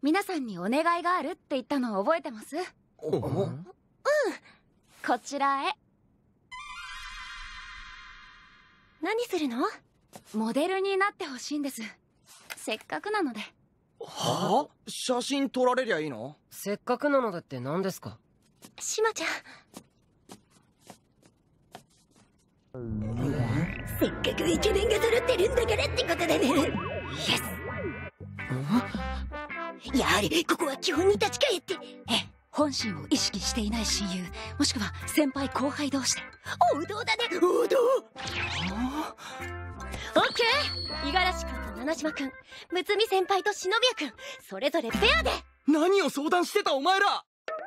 皆さんにお願いがあるって言ったのを覚えてます？うん。こちらへ。 何するの？ モデルになってほしいんです。せっかくなので。 はあ？写真撮られりゃいいの？ せっかくなのでって何ですか？ シマちゃん。せっかくイケメンが揃ってるんだからってことだね。イエス。やはりここは基本に立ち返って。 本心を意識していない親友、もしくは先輩後輩同士で。 王道だね、王道。オッケー。五十嵐君と七島君、睦美先輩と篠宮君、それぞれペアで。 何を相談してたお前ら。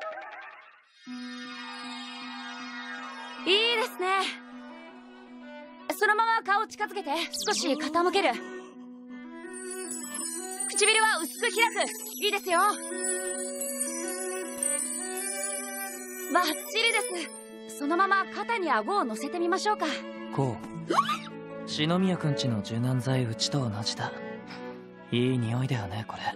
いいですね。そのまま顔近づけて、少し傾ける。唇は薄く開く。いいですよ。バッチリです。そのまま肩に顎を乗せてみましょうか。 こう篠宮くんちの柔軟剤うちと同じだ。いい匂いだよねこれ。や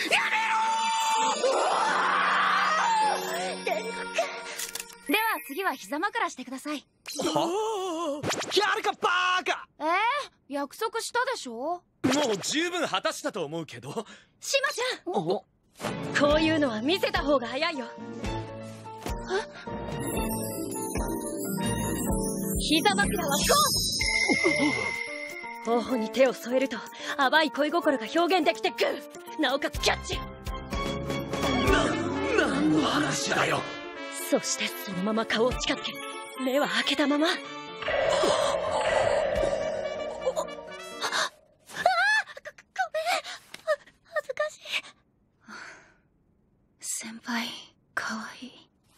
めろー。では次は膝枕してください。 はあ、やるかバーカ。 約束したでしょ。 もう十分果たしたと思うけど。 シマちゃん、こういうのは見せた方が早いよ。膝枕はこう。頬に手を添えると淡い恋心が表現できてくる。なおかつキャッチ。 何の話だよ。 そしてそのまま顔を近づけ、目は開けたまま。ごめん、恥ずかしい。 先輩かわいい。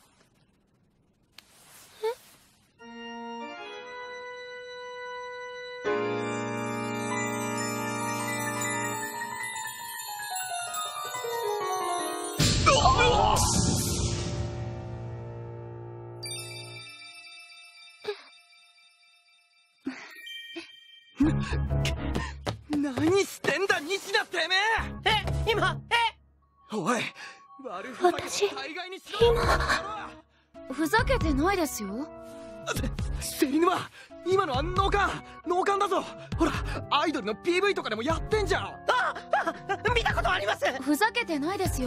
何してんだ西田てめえ。おい、悪ふざけを大概にしろ。 ふざけてないですよ。 セリヌマ、今のは脳幹だぞ。ほら、アイドルの PV とかでもやってんじゃん。 見たことあります。 ふざけてないですよ。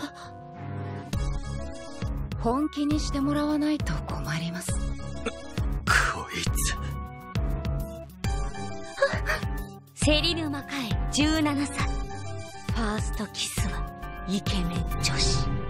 本気にしてもらわないと困ります。 こいつ。 セリヌマカエ17歳。ファーストキスはイケメン女子。